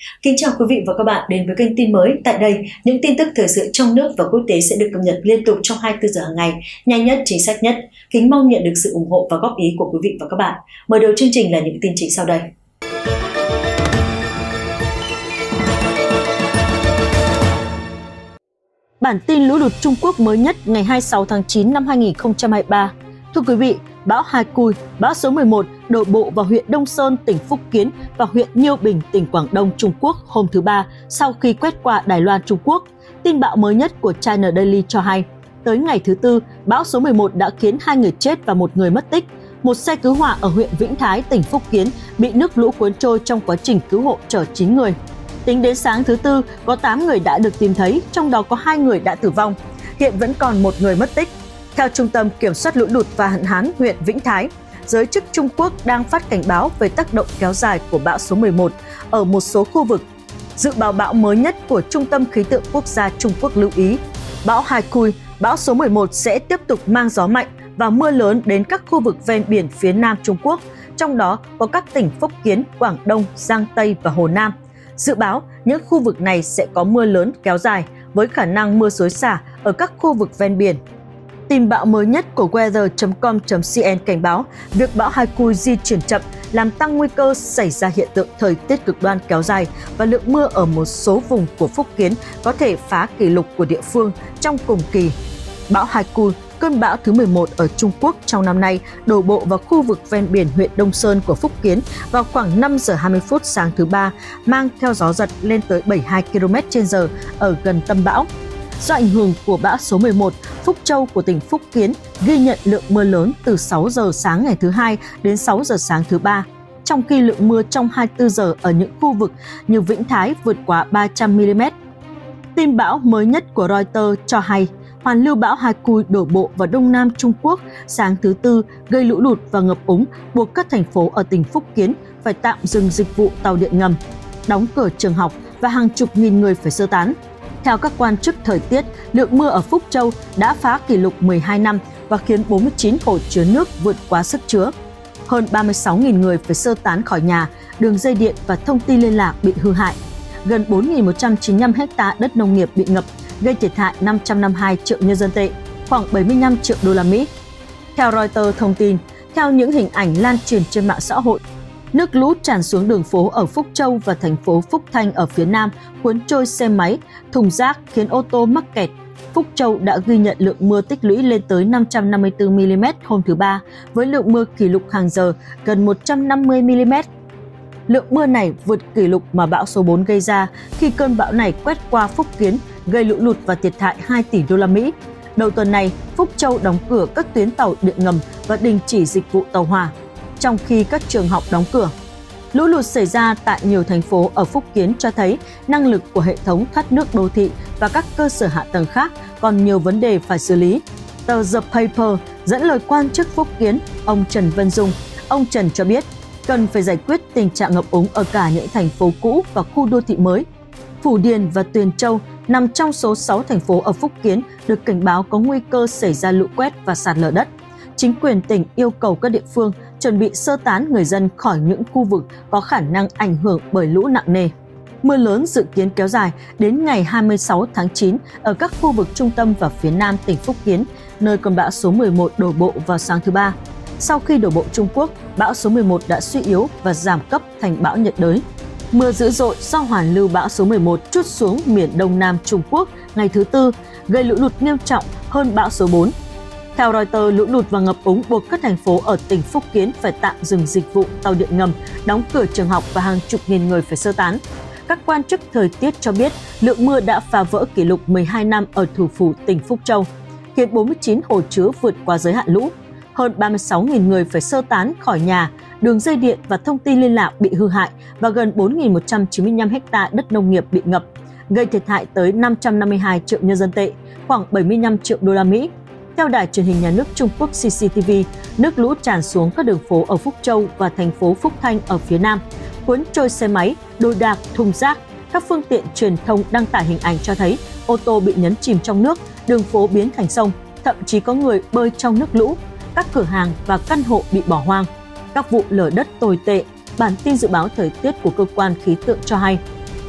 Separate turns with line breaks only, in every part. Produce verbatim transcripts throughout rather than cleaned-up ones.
Kính chào quý vị và các bạn đến với kênh tin mới. Tại đây, những tin tức thời sự trong nước và quốc tế sẽ được cập nhật liên tục trong hai mươi tư giờ hàng ngày, nhanh nhất, chính xác nhất. Kính mong nhận được sự ủng hộ và góp ý của quý vị và các bạn. Mở đầu chương trình là những tin chính sau đây.
Bản tin lũ lụt Trung Quốc mới nhất ngày hai mươi sáu tháng chín năm hai nghìn không trăm hai mươi ba. Thưa quý vị, bão Haikui, bão số mười một đổ bộ vào huyện Đông Sơn, tỉnh Phúc Kiến và huyện Nhiêu Bình, tỉnh Quảng Đông, Trung Quốc hôm thứ Ba sau khi quét qua Đài Loan, Trung Quốc. Tin bão mới nhất của China Daily cho hay, tới ngày thứ Tư, bão số mười một đã khiến hai người chết và một người mất tích. Một xe cứu hỏa ở huyện Vĩnh Thái, tỉnh Phúc Kiến bị nước lũ cuốn trôi trong quá trình cứu hộ chở chín người. Tính đến sáng thứ Tư, có tám người đã được tìm thấy, trong đó có hai người đã tử vong. Hiện vẫn còn một người mất tích. Theo Trung tâm Kiểm soát Lũ lụt và Hạn hán huyện Vĩnh Thái, giới chức Trung Quốc đang phát cảnh báo về tác động kéo dài của bão số mười một ở một số khu vực. Dự báo bão mới nhất của Trung tâm Khí tượng Quốc gia Trung Quốc lưu ý, bão Haikui, bão số mười một sẽ tiếp tục mang gió mạnh và mưa lớn đến các khu vực ven biển phía Nam Trung Quốc, trong đó có các tỉnh Phúc Kiến, Quảng Đông, Giang Tây và Hồ Nam. Dự báo những khu vực này sẽ có mưa lớn kéo dài với khả năng mưa xối xả ở các khu vực ven biển. Tin bão mới nhất của weather chấm com chấm vn cảnh báo việc bão Haikui di chuyển chậm làm tăng nguy cơ xảy ra hiện tượng thời tiết cực đoan kéo dài và lượng mưa ở một số vùng của Phúc Kiến có thể phá kỷ lục của địa phương trong cùng kỳ. Bão Haikui, cơn bão thứ mười một ở Trung Quốc trong năm nay, đổ bộ vào khu vực ven biển huyện Đông Sơn của Phúc Kiến vào khoảng năm giờ hai mươi phút sáng thứ Ba, mang theo gió giật lên tới bảy mươi hai ki lô mét trên giờ ở gần tâm bão. Do ảnh hưởng của bão số mười một, Phúc Châu của tỉnh Phúc Kiến ghi nhận lượng mưa lớn từ sáu giờ sáng ngày thứ Hai đến sáu giờ sáng thứ Ba, trong khi lượng mưa trong hai mươi tư giờ ở những khu vực như Vĩnh Thái vượt quá ba trăm mi li mét. Tin bão mới nhất của Reuters cho hay, hoàn lưu bão Haikui đổ bộ vào Đông Nam Trung Quốc sáng thứ Tư gây lũ lụt và ngập úng, buộc các thành phố ở tỉnh Phúc Kiến phải tạm dừng dịch vụ tàu điện ngầm, đóng cửa trường học và hàng chục nghìn người phải sơ tán. Theo các quan chức thời tiết, lượng mưa ở Phúc Châu đã phá kỷ lục mười hai năm và khiến bốn mươi chín hồ chứa nước vượt quá sức chứa. Hơn ba mươi sáu nghìn người phải sơ tán khỏi nhà, đường dây điện và thông tin liên lạc bị hư hại. Gần bốn nghìn một trăm chín mươi lăm ha đất nông nghiệp bị ngập, gây thiệt hại năm trăm năm mươi hai triệu nhân dân tệ, khoảng bảy mươi lăm triệu đô la Mỹ. Theo Reuters thông tin, theo những hình ảnh lan truyền trên mạng xã hội, nước lũ tràn xuống đường phố ở Phúc Châu và thành phố Phúc Thanh ở phía Nam, cuốn trôi xe máy, thùng rác khiến ô tô mắc kẹt. Phúc Châu đã ghi nhận lượng mưa tích lũy lên tới năm trăm năm mươi tư mi li mét hôm thứ Ba, với lượng mưa kỷ lục hàng giờ gần một trăm năm mươi mi li mét. Lượng mưa này vượt kỷ lục mà bão số bốn gây ra khi cơn bão này quét qua Phúc Kiến, gây lũ lụt và thiệt hại hai tỷ đô la Mỹ. Đầu tuần này, Phúc Châu đóng cửa các tuyến tàu điện ngầm và đình chỉ dịch vụ tàu hỏa, trong khi các trường học đóng cửa. Lũ lụt xảy ra tại nhiều thành phố ở Phúc Kiến cho thấy năng lực của hệ thống thoát nước đô thị và các cơ sở hạ tầng khác còn nhiều vấn đề phải xử lý. Tờ The Paper dẫn lời quan chức Phúc Kiến, ông Trần Văn Dung. Ông Trần cho biết, cần phải giải quyết tình trạng ngập úng ở cả những thành phố cũ và khu đô thị mới. Phủ Điền và Tuyền Châu nằm trong số sáu thành phố ở Phúc Kiến được cảnh báo có nguy cơ xảy ra lũ quét và sạt lở đất. Chính quyền tỉnh yêu cầu các địa phương chuẩn bị sơ tán người dân khỏi những khu vực có khả năng ảnh hưởng bởi lũ nặng nề. Mưa lớn dự kiến kéo dài đến ngày hai mươi sáu tháng chín ở các khu vực trung tâm và phía nam tỉnh Phúc Kiến, nơi cơn bão số mười một đổ bộ vào sáng thứ Ba. Sau khi đổ bộ Trung Quốc, bão số mười một đã suy yếu và giảm cấp thành bão nhiệt đới. Mưa dữ dội do hoàn lưu bão số mười một trút xuống miền Đông Nam Trung Quốc ngày thứ Tư, gây lũ lụt nghiêm trọng hơn bão số bốn. Theo Reuters, lũ lụt và ngập úng buộc các thành phố ở tỉnh Phúc Kiến phải tạm dừng dịch vụ tàu điện ngầm, đóng cửa trường học và hàng chục nghìn người phải sơ tán. Các quan chức thời tiết cho biết lượng mưa đã phá vỡ kỷ lục mười hai năm ở thủ phủ tỉnh Phúc Châu, khiến bốn mươi chín hồ chứa vượt qua giới hạn lũ. Hơn ba mươi sáu nghìn người phải sơ tán khỏi nhà, đường dây điện và thông tin liên lạc bị hư hại và gần bốn nghìn một trăm chín mươi lăm ha đất nông nghiệp bị ngập, gây thiệt hại tới năm trăm năm mươi hai triệu nhân dân tệ, khoảng bảy mươi lăm triệu đô la Mỹ. Theo đài truyền hình nhà nước Trung Quốc xê xê tê vê, nước lũ tràn xuống các đường phố ở Phúc Châu và thành phố Phúc Thanh ở phía Nam, cuốn trôi xe máy, đồ đạc, thùng rác. Các phương tiện truyền thông đăng tải hình ảnh cho thấy ô tô bị nhấn chìm trong nước, đường phố biến thành sông, thậm chí có người bơi trong nước lũ. Các cửa hàng và căn hộ bị bỏ hoang. Các vụ lở đất tồi tệ. Bản tin dự báo thời tiết của cơ quan khí tượng cho hay,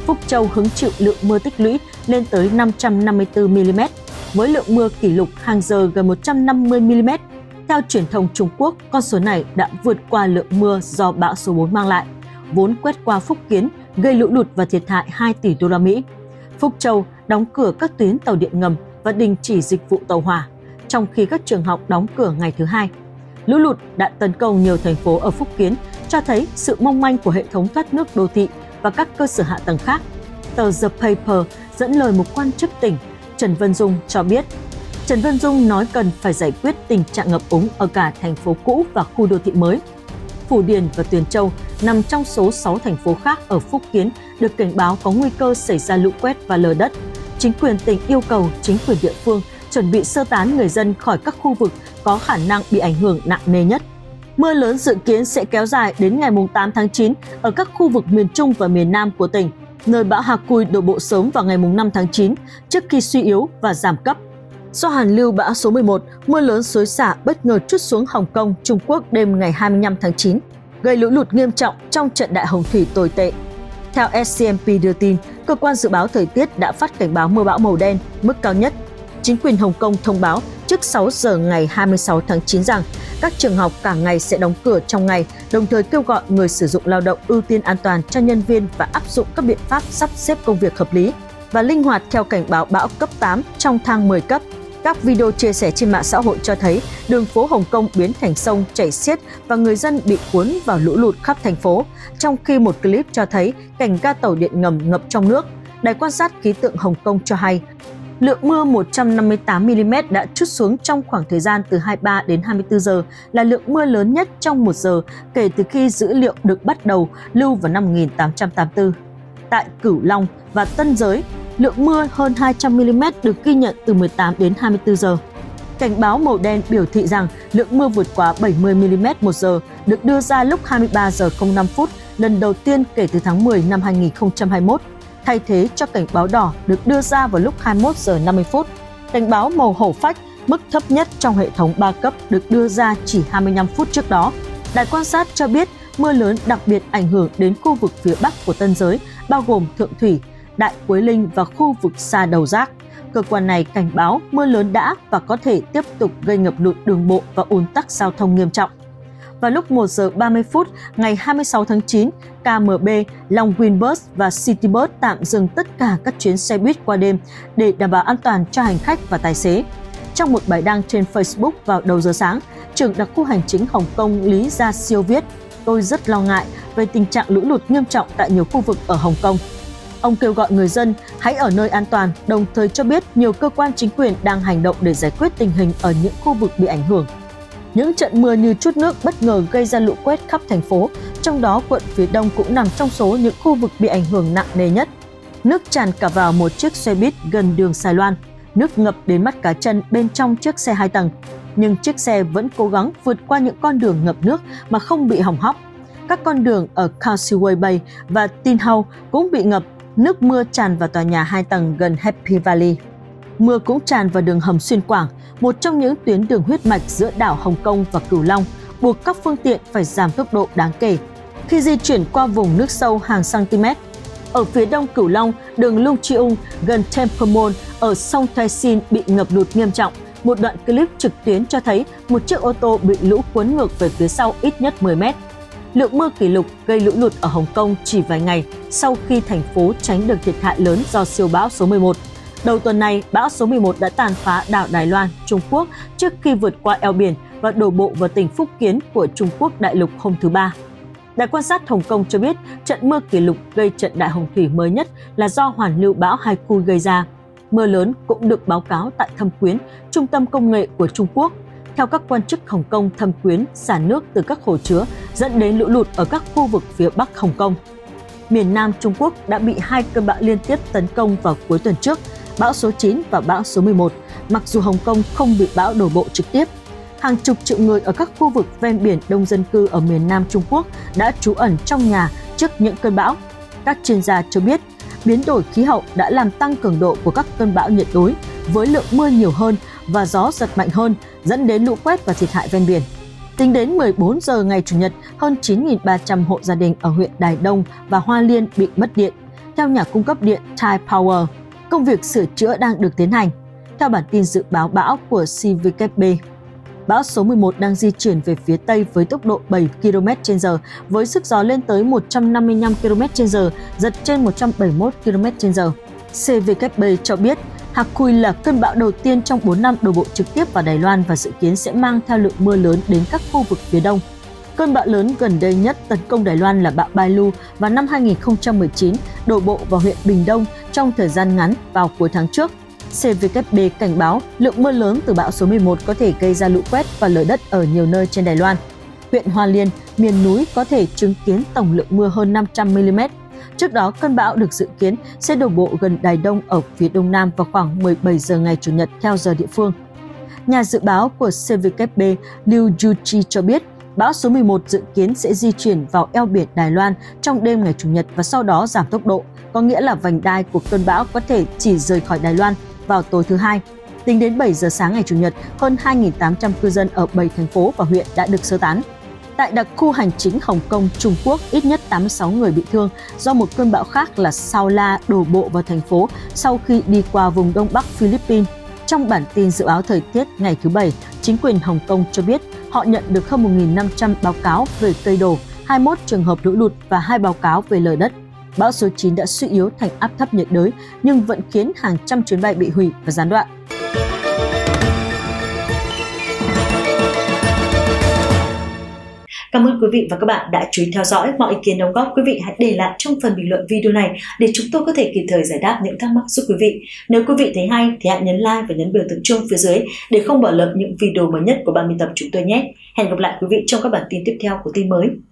Phúc Châu hứng chịu lượng mưa tích lũy lên tới năm trăm năm mươi tư mi-li-mét, với lượng mưa kỷ lục hàng giờ gần một trăm năm mươi mi-li-mét. Theo truyền thông Trung Quốc, con số này đã vượt qua lượng mưa do bão số bốn mang lại, vốn quét qua Phúc Kiến, gây lũ lụt và thiệt hại hai tỷ đô la Mỹ. Phúc Châu đóng cửa các tuyến tàu điện ngầm và đình chỉ dịch vụ tàu hỏa, trong khi các trường học đóng cửa ngày thứ hai. Lũ lụt đã tấn công nhiều thành phố ở Phúc Kiến, cho thấy sự mong manh của hệ thống thoát nước đô thị và các cơ sở hạ tầng khác. Tờ The Paper dẫn lời một quan chức tỉnh, Trần Văn Dung cho biết, Trần Văn Dung nói cần phải giải quyết tình trạng ngập úng ở cả thành phố cũ và khu đô thị mới. Phù Điền và Tuyền Châu nằm trong số sáu thành phố khác ở Phúc Kiến được cảnh báo có nguy cơ xảy ra lũ quét và lở đất. Chính quyền tỉnh yêu cầu chính quyền địa phương chuẩn bị sơ tán người dân khỏi các khu vực có khả năng bị ảnh hưởng nặng nề nhất. Mưa lớn dự kiến sẽ kéo dài đến ngày tám tháng chín ở các khu vực miền Trung và miền Nam của tỉnh, nơi bão Haikui đổ bộ sớm vào ngày năm tháng chín trước khi suy yếu và giảm cấp. Do hàn lưu bão số mười một, mưa lớn xối xả bất ngờ trút xuống Hồng Kông, Trung Quốc đêm ngày hai mươi lăm tháng chín, gây lũ lụt nghiêm trọng trong trận đại hồng thủy tồi tệ. Theo ét xê em pê đưa tin, cơ quan dự báo thời tiết đã phát cảnh báo mưa bão màu đen mức cao nhất. Chính quyền Hồng Kông thông báo trước sáu giờ ngày hai mươi sáu tháng chín rằng các trường học cả ngày sẽ đóng cửa trong ngày, đồng thời kêu gọi người sử dụng lao động ưu tiên an toàn cho nhân viên và áp dụng các biện pháp sắp xếp công việc hợp lý và linh hoạt theo cảnh báo bão cấp tám trong thang mười cấp. Các video chia sẻ trên mạng xã hội cho thấy đường phố Hồng Kông biến thành sông chảy xiết và người dân bị cuốn vào lũ lụt khắp thành phố, trong khi một clip cho thấy cảnh ga tàu điện ngầm ngập trong nước. Đài quan sát khí tượng Hồng Kông cho hay, lượng mưa một trăm năm mươi tám mi-li-mét đã trút xuống trong khoảng thời gian từ hai mươi ba đến hai mươi tư giờ, là lượng mưa lớn nhất trong một giờ kể từ khi dữ liệu được bắt đầu lưu vào năm một nghìn tám trăm tám mươi tư. Tại Cửu Long và Tân Giới, lượng mưa hơn hai trăm mi-li-mét được ghi nhận từ mười tám đến hai mươi tư giờ. Cảnh báo màu đen biểu thị rằng lượng mưa vượt quá bảy mươi mi-li-mét một giờ được đưa ra lúc hai mươi ba giờ không năm phút, lần đầu tiên kể từ tháng mười năm hai nghìn không trăm hai mươi mốt, thay thế cho cảnh báo đỏ được đưa ra vào lúc hai mươi mốt giờ năm mươi phút. Cảnh báo màu hổ phách, mức thấp nhất trong hệ thống ba cấp, được đưa ra chỉ hai mươi lăm phút trước đó. Đài quan sát cho biết mưa lớn đặc biệt ảnh hưởng đến khu vực phía bắc của Tân Giới, bao gồm Thượng Thủy, Đại Quế Linh và khu vực xa Đầu Giác. Cơ quan này cảnh báo mưa lớn đã và có thể tiếp tục gây ngập lụt đường bộ và ùn tắc giao thông nghiêm trọng. Vào lúc một giờ ba mươi phút ngày hai mươi sáu tháng chín, ca em bê, Longwin Bus và Citybus tạm dừng tất cả các chuyến xe buýt qua đêm để đảm bảo an toàn cho hành khách và tài xế. Trong một bài đăng trên Facebook vào đầu giờ sáng, trưởng đặc khu hành chính Hồng Kông Lý Gia Siêu viết, tôi rất lo ngại về tình trạng lũ lụt nghiêm trọng tại nhiều khu vực ở Hồng Kông. Ông kêu gọi người dân hãy ở nơi an toàn, đồng thời cho biết nhiều cơ quan chính quyền đang hành động để giải quyết tình hình ở những khu vực bị ảnh hưởng. Những trận mưa như trút nước bất ngờ gây ra lũ quét khắp thành phố, trong đó quận phía đông cũng nằm trong số những khu vực bị ảnh hưởng nặng nề nhất. Nước tràn cả vào một chiếc xe buýt gần đường Sài Loan, nước ngập đến mắt cá chân bên trong chiếc xe hai tầng. Nhưng chiếc xe vẫn cố gắng vượt qua những con đường ngập nước mà không bị hỏng hóc. Các con đường ở Causeway Bay và Tin Hau cũng bị ngập, nước mưa tràn vào tòa nhà hai tầng gần Happy Valley. Mưa cũng tràn vào đường hầm Xuyên Quảng, một trong những tuyến đường huyết mạch giữa đảo Hồng Kông và Cửu Long, buộc các phương tiện phải giảm tốc độ đáng kể khi di chuyển qua vùng nước sâu hàng cm. Ở phía đông Cửu Long, đường Lung Chiung gần Temple Mall ở sông Tai Sin bị ngập lụt nghiêm trọng. Một đoạn clip trực tuyến cho thấy một chiếc ô tô bị lũ cuốn ngược về phía sau ít nhất mười mét. Lượng mưa kỷ lục gây lũ lụt ở Hồng Kông chỉ vài ngày sau khi thành phố tránh được thiệt hại lớn do siêu bão số mười một. Đầu tuần này, bão số mười một đã tàn phá đảo Đài Loan, Trung Quốc trước khi vượt qua eo biển và đổ bộ vào tỉnh Phúc Kiến của Trung Quốc đại lục hôm thứ Ba. Đài quan sát Hồng Kông cho biết trận mưa kỷ lục gây trận đại hồng thủy mới nhất là do hoàn lưu bão Haikui gây ra. Mưa lớn cũng được báo cáo tại Thâm Quyến, trung tâm công nghệ của Trung Quốc. Theo các quan chức Hồng Kông, Thâm Quyến xả nước từ các hồ chứa dẫn đến lũ lụt ở các khu vực phía Bắc Hồng Kông. Miền Nam Trung Quốc đã bị hai cơn bão liên tiếp tấn công vào cuối tuần trước, bão số chín và bão số mười một, mặc dù Hồng Kông không bị bão đổ bộ trực tiếp. Hàng chục triệu người ở các khu vực ven biển đông dân cư ở miền Nam Trung Quốc đã trú ẩn trong nhà trước những cơn bão. Các chuyên gia cho biết, biến đổi khí hậu đã làm tăng cường độ của các cơn bão nhiệt đới với lượng mưa nhiều hơn và gió giật mạnh hơn, dẫn đến lũ quét và thiệt hại ven biển. Tính đến mười bốn giờ ngày Chủ nhật, hơn chín nghìn ba trăm hộ gia đình ở huyện Đài Đông và Hoa Liên bị mất điện. Theo nhà cung cấp điện Thai Power, công việc sửa chữa đang được tiến hành. Theo bản tin dự báo bão của xê vê kép bê, bão số mười một đang di chuyển về phía Tây với tốc độ bảy ki lô mét trên giờ, với sức gió lên tới một trăm năm mươi lăm ki lô mét trên giờ, giật trên một trăm bảy mươi mốt ki lô mét trên giờ. xê vê kép bê cho biết Haikui là cơn bão đầu tiên trong bốn năm đổ bộ trực tiếp vào Đài Loan và dự kiến sẽ mang theo lượng mưa lớn đến các khu vực phía đông. Cơn bão lớn gần đây nhất tấn công Đài Loan là bão Bailu vào năm hai nghìn không trăm mười chín, đổ bộ vào huyện Bình Đông trong thời gian ngắn vào cuối tháng trước. xê vê kép bê cảnh báo lượng mưa lớn từ bão số mười một có thể gây ra lũ quét và lở đất ở nhiều nơi trên Đài Loan. Huyện Hoa Liên, miền núi có thể chứng kiến tổng lượng mưa hơn năm trăm mi li mét. Trước đó, cơn bão được dự kiến sẽ đổ bộ gần Đài Đông ở phía đông nam vào khoảng mười bảy giờ ngày Chủ nhật theo giờ địa phương. Nhà dự báo của xê vê kép bê Liu Yuchi cho biết, bão số mười một dự kiến sẽ di chuyển vào eo biển Đài Loan trong đêm ngày Chủ nhật và sau đó giảm tốc độ, có nghĩa là vành đai của cơn bão có thể chỉ rời khỏi Đài Loan vào tối thứ Hai. Tính đến bảy giờ sáng ngày Chủ nhật, hơn hai nghìn tám trăm cư dân ở bảy thành phố và huyện đã được sơ tán. Tại đặc khu hành chính Hồng Kông, Trung Quốc, ít nhất tám mươi sáu người bị thương do một cơn bão khác là Sao La đổ bộ vào thành phố sau khi đi qua vùng Đông Bắc Philippines. Trong bản tin dự báo thời tiết ngày thứ Bảy, chính quyền Hồng Kông cho biết họ nhận được hơn một nghìn năm trăm báo cáo về cây đổ, hai mươi mốt trường hợp lũ lụt và hai báo cáo về lở đất. Bão số chín đã suy yếu thành áp thấp nhiệt đới nhưng vẫn khiến hàng trăm chuyến bay bị hủy và gián đoạn.
Cảm ơn quý vị và các bạn đã chú ý theo dõi. Mọi ý kiến đóng góp quý vị hãy để lại trong phần bình luận video này để chúng tôi có thể kịp thời giải đáp những thắc mắc giúp quý vị. Nếu quý vị thấy hay thì hãy nhấn like và nhấn biểu tượng chuông phía dưới để không bỏ lỡ những video mới nhất của ban biên tập chúng tôi nhé. Hẹn gặp lại quý vị trong các bản tin tiếp theo của tin mới.